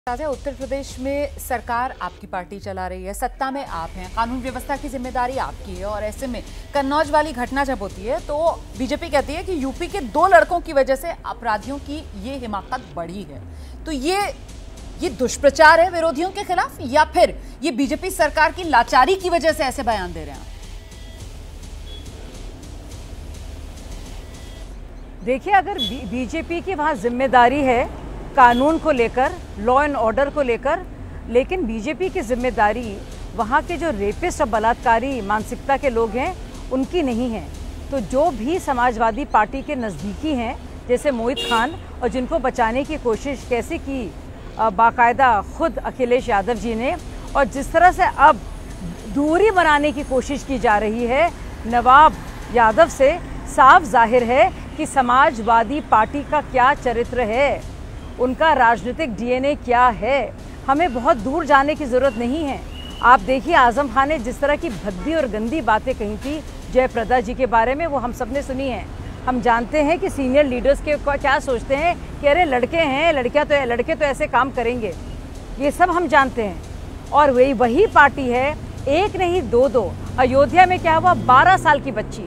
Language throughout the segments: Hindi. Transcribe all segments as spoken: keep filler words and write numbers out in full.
उत्तर प्रदेश में सरकार आपकी पार्टी चला रही है, सत्ता में आप हैं, कानून व्यवस्था की जिम्मेदारी आपकी है और ऐसे में कन्नौज वाली घटना जब होती है तो बीजेपी कहती है कि यूपी के दो लड़कों की वजह से अपराधियों की ये हिमाकत बढ़ी है। तो ये ये दुष्प्रचार है विरोधियों के खिलाफ या फिर ये बीजेपी सरकार की लाचारी की वजह से ऐसे बयान दे रहे हैं? देखिए, अगर बीजेपी की वहाँ जिम्मेदारी है कानून को लेकर, लॉ एंड ऑर्डर को लेकर, लेकिन बीजेपी की जिम्मेदारी वहाँ के जो रेपिस्ट और बलात्कारी मानसिकता के लोग हैं उनकी नहीं है। तो जो भी समाजवादी पार्टी के नज़दीकी हैं जैसे मोहित खान, और जिनको बचाने की कोशिश कैसे की बाकायदा खुद अखिलेश यादव जी ने, और जिस तरह से अब दूरी बनाने की कोशिश की जा रही है नवाब यादव से, साफ जाहिर है कि समाजवादी पार्टी का क्या चरित्र है, उनका राजनीतिक डीएनए क्या है। हमें बहुत दूर जाने की ज़रूरत नहीं है। आप देखिए, आज़म खान ने जिस तरह की भद्दी और गंदी बातें कही थी जयप्रदा जी के बारे में, वो हम सब ने सुनी है। हम जानते हैं कि सीनियर लीडर्स के क्या सोचते हैं कि अरे लड़के हैं, लड़कियां तो लड़के तो ऐसे काम करेंगे, ये सब हम जानते हैं। और वही वही पार्टी है, एक नहीं दो दो। अयोध्या में क्या हुआ, बारह साल की बच्ची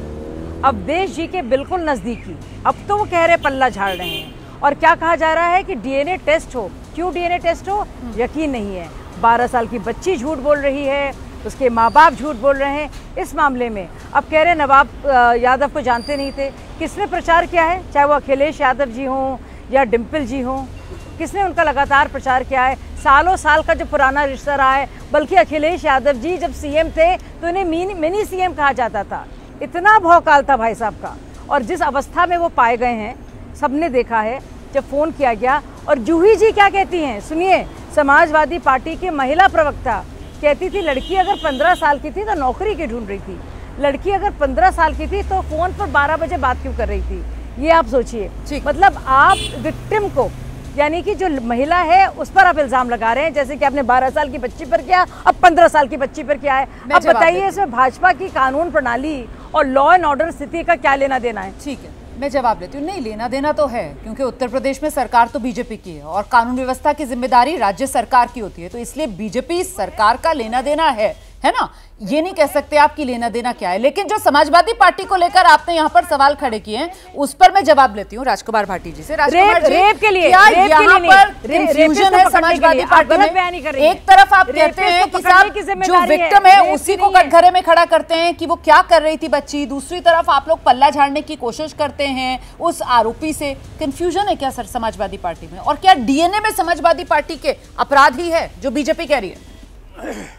अवधेश जी के बिल्कुल नज़दीकी, अब तो वो कह रहे पल्ला झाड़ रहे हैं। और क्या कहा जा रहा है कि डीएनए टेस्ट हो। क्यों डीएनए टेस्ट हो, यकीन नहीं है। बारह साल की बच्ची झूठ बोल रही है, उसके माँ बाप झूठ बोल रहे हैं इस मामले में। अब कह रहे नवाब यादव को जानते नहीं थे। किसने प्रचार किया है, चाहे वो अखिलेश यादव जी हों या डिम्पल जी हों, किसने उनका लगातार प्रचार किया है? सालों साल का जो पुराना रिश्ता रहा है। बल्कि अखिलेश यादव जी जब सीएम थे तो इन्हें मिनी मिनी सीएम कहा जाता था। इतना भौकाल था भाई साहब का। और जिस अवस्था में वो पाए गए हैं सबने देखा है। जब फ़ोन किया गया, और जूही जी क्या कहती हैं सुनिए, समाजवादी पार्टी की महिला प्रवक्ता कहती थी लड़की अगर पंद्रह साल की थी तो नौकरी क्यों ढूंढ रही थी, लड़की अगर पंद्रह साल की थी तो फ़ोन पर बारह बजे बात क्यों कर रही थी। ये आप सोचिए, मतलब आप विक्टिम को, यानी कि जो महिला है उस पर आप इल्ज़ाम लगा रहे हैं, जैसे कि आपने बारह साल की बच्ची पर किया, अब पंद्रह साल की बच्ची पर किया है। अब बताइए इसमें भाजपा की कानून प्रणाली और लॉ एंड ऑर्डर स्थिति का क्या लेना देना है? ठीक है, मैं जवाब लेती हूँ। नहीं, लेना देना तो है, क्योंकि उत्तर प्रदेश में सरकार तो बीजेपी की है और कानून व्यवस्था की जिम्मेदारी राज्य सरकार की होती है। तो इसलिए बीजेपी सरकार का लेना देना है, है ना? ये नहीं कह सकते आप कि लेना देना क्या है। लेकिन जो समाजवादी पार्टी को लेकर आपने यहाँ पर सवाल खड़े किए हैं उस पर मैं जवाब लेती हूँ राजकुमार भाटी जी से। राजकुमार जी, रेप के लिए क्या यहाँ पर कंफ्यूजन है समाजवादी पार्टी में? एक तरफ आप कहते हैं कि साहब जो विक्टिम है उसी को कटघरे में खड़ा करते हैं कि वो क्या कर रही थी बच्ची, दूसरी तरफ आप लोग पल्ला झाड़ने की कोशिश करते हैं उस आरोपी से। कंफ्यूजन है क्या सर समाजवादी पार्टी में? और क्या डीएनए में समाजवादी पार्टी के अपराध ही है जो बीजेपी कह रही है?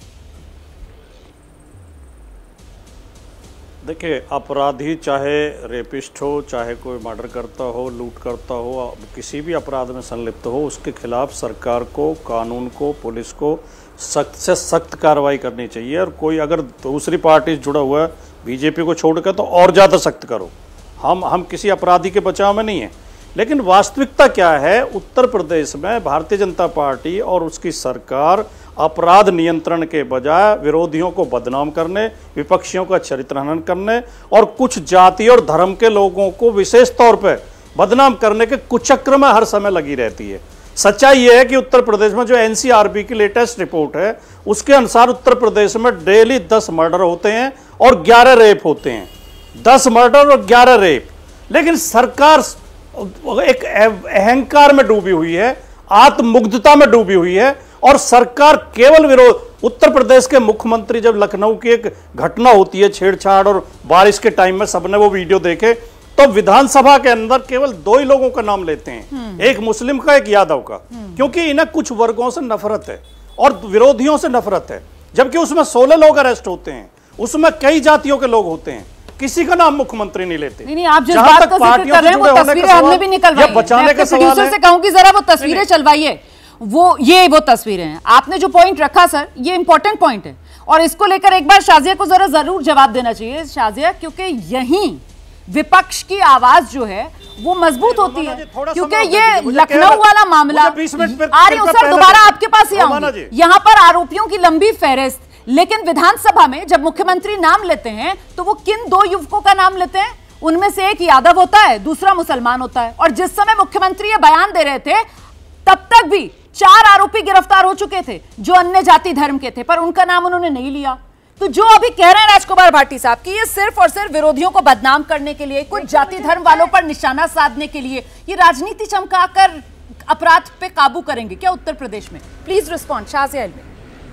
देखिए, अपराधी चाहे रेपिस्ट हो, चाहे कोई मर्डर करता हो, लूट करता हो, किसी भी अपराध में संलिप्त हो, उसके खिलाफ सरकार को, कानून को, पुलिस को सख्त से सख्त कार्रवाई करनी चाहिए। और कोई अगर दूसरी पार्टी से जुड़ा हुआ है बीजेपी को छोड़कर तो और ज़्यादा सख्त करो। हम हम किसी अपराधी के बचाव में नहीं है। लेकिन वास्तविकता क्या है, उत्तर प्रदेश में भारतीय जनता पार्टी और उसकी सरकार अपराध नियंत्रण के बजाय विरोधियों को बदनाम करने, विपक्षियों का चरित्रहनन करने और कुछ जाति और धर्म के लोगों को विशेष तौर पर बदनाम करने के कुचक्र में हर समय लगी रहती है। सच्चाई यह है कि उत्तर प्रदेश में जो एनसीआरबी की लेटेस्ट रिपोर्ट है उसके अनुसार उत्तर प्रदेश में डेली दस मर्डर होते हैं और ग्यारह रेप होते हैं। दस मर्डर और ग्यारह रेप। लेकिन सरकार एक अहंकार में डूबी हुई है, आत्ममुग्धता में डूबी हुई है और सरकार केवल विरोध। उत्तर प्रदेश के मुख्यमंत्री, जब लखनऊ की एक घटना होती है छेड़छाड़ और बारिश के टाइम में सबने वो वीडियो देखे, तो विधानसभा के अंदर केवल दो ही लोगों का नाम लेते हैं, एक मुस्लिम का, एक यादव का, क्योंकि इन्हें कुछ वर्गों से नफरत है और विरोधियों से नफरत है। जबकि उसमें सोलह लोग अरेस्ट होते हैं, उसमें कई जातियों के लोग होते हैं, किसी का नाम मुख्यमंत्री नहीं लेते। नहीं, नहीं, आप जिस बात का जिक्र कर रहे हैं वो तस्वीरें हमने भी निकलवाई हैं। बचाने के सवाल से कहूंगी जरा वो तस्वीरें चलवाइए। वो ये वो तस्वीरें हैं। आपने जो पॉइंट रखा सर, ये इंपॉर्टेंट पॉइंट है और इसको लेकर एक बार शाजिया को जरा जरूर जवाब देना चाहिए। शाजिया, क्योंकि यहीं विपक्ष की आवाज जो है वो मजबूत होती है, क्योंकि ये लखनऊ वाला मामला। आ रही हूं सर, दोबारा आपके पास ही आऊंगी। यहाँ पर आरोपियों की लंबी फहरिस्त, लेकिन विधानसभा में जब मुख्यमंत्री नाम लेते हैं तो वो किन दो युवकों का नाम लेते हैं? उनमें से एक यादव होता है, दूसरा मुसलमान होता है। और जिस समय मुख्यमंत्री ये बयान दे रहे थे तब तक भी चार आरोपी गिरफ्तार हो चुके थे जो अन्य जाति धर्म के थे, पर उनका नाम उन्होंने नहीं लिया। तो जो अभी कह रहे हैं राजकुमार भाटी साहब कि ये सिर्फ और सिर्फ विरोधियों को बदनाम करने के लिए, कुछ जाति धर्म वालों पर निशाना साधने के लिए ये राजनीति चमकाकर अपराध पे काबू करेंगे क्या उत्तर प्रदेश में? Please respond Shazia Alvi.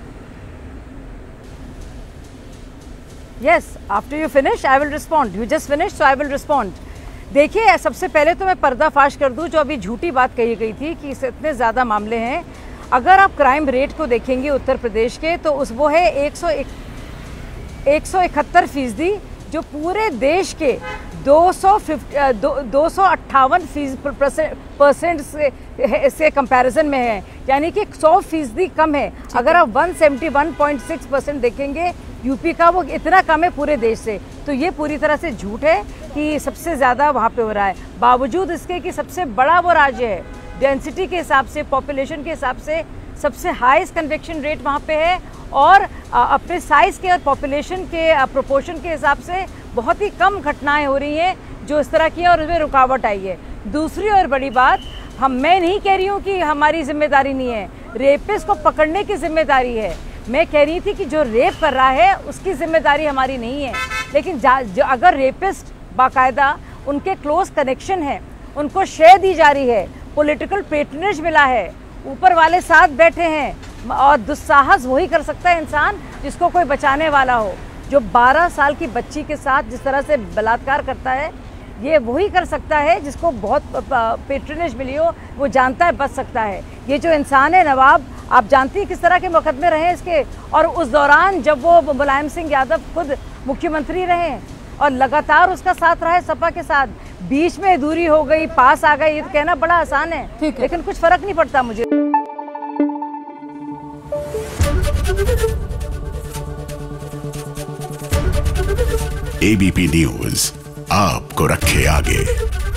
Yes, after you finish, I will respond. You just finished, so I will respond. देखिए, सबसे पहले तो मैं पर्दाफाश कर दूं जो अभी झूठी बात कही गई थी कि इतने ज़्यादा मामले हैं। अगर आप क्राइम रेट को देखेंगे उत्तर प्रदेश के, तो उस वो है एक सौ एक सौ इकहत्तर फीसदी, जो पूरे देश के दो सौ दो सौ अट्ठावन परसेंट से से कंपैरिजन में है, यानी कि सौ फीसदी कम है। अगर आप एक सौ इकहत्तर पॉइंट छह परसेंट देखेंगे यूपी का, वो इतना कम है पूरे देश से। तो ये पूरी तरह से झूठ है कि सबसे ज़्यादा वहाँ पे हो रहा है, बावजूद इसके कि सबसे बड़ा वो राज्य है, डेंसिटी के हिसाब से, पॉपुलेशन के हिसाब से सबसे हाईएस्ट कन्विक्शन रेट वहाँ पे है, और अपने साइज़ के और पॉपुलेशन के प्रोपोर्शन के हिसाब से बहुत ही कम घटनाएं हो रही हैं जो इस तरह की है, और उसमें रुकावट आई है। दूसरी और बड़ी बात, हम मैं नहीं कह रही हूँ कि हमारी जिम्मेदारी नहीं है, रेपिस्ट को पकड़ने की जिम्मेदारी है। मैं कह रही थी कि जो रेप कर रहा है उसकी जिम्मेदारी हमारी नहीं है, लेकिन जो अगर रेपिस्ट बाकायदा उनके क्लोज कनेक्शन है, उनको शेयर दी जा रही है, पॉलिटिकल पेट्रनेज मिला है, ऊपर वाले साथ बैठे हैं, और दुस्साहस वही कर सकता है इंसान जिसको कोई बचाने वाला हो। जो बारह साल की बच्ची के साथ जिस तरह से बलात्कार करता है, ये वही कर सकता है जिसको बहुत पेट्रनेज मिली हो, वो जानता है बच सकता है। ये जो इंसान है नवाब, आप जानती हैं किस तरह के मुकदमे रहे इसके, और उस दौरान जब वो मुलायम सिंह यादव खुद मुख्यमंत्री रहे और लगातार उसका साथ रहा है सपा के साथ, बीच में दूरी हो गई, पास आ गई, ये तो कहना बड़ा आसान है, है। लेकिन कुछ फर्क नहीं पड़ता मुझे। एबीपी न्यूज आपको रखे आगे।